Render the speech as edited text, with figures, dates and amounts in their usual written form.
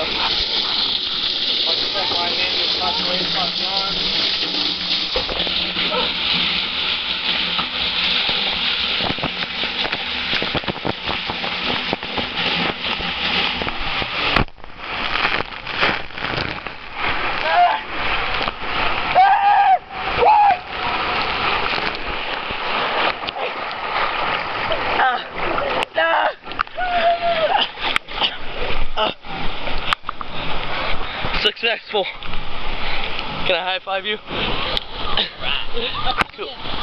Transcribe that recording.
I'll check my name is population on John. Successful. Can I high five you? Cool.